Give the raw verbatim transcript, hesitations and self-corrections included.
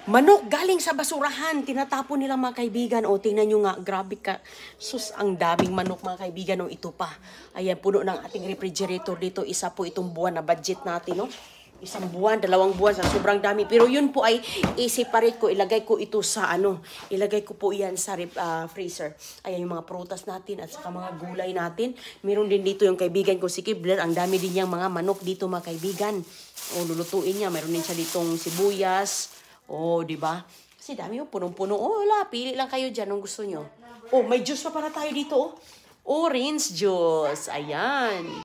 Manok galing sa basurahan, tinatapon nila mga kaibigan. O, tingnan nyo nga, grabe ka. Sus, ang daming manok mga kaibigan. O, ito pa. Ayan, puno ng ating refrigerator dito. Isa po itong buwan na budget natin, no? Isang buwan, dalawang buwan, sa sobrang dami. Pero yun po ay i-separate ko, ilagay ko ito sa ano, ilagay ko po yan sa uh, freezer. Ayan yung mga prutas natin at saka mga gulay natin. Meron din dito yung kaibigan ko si Kibler. Ang dami din niyang mga manok dito mga kaibigan. O, lulutuin niya. Meron din siya ditong sibuyas. O, di ba? Kasi dami yung punong-puno. O, wala, pili lang kayo dyan kung gusto nyo. O, may juice pa para tayo dito. O, orange juice. Ayan.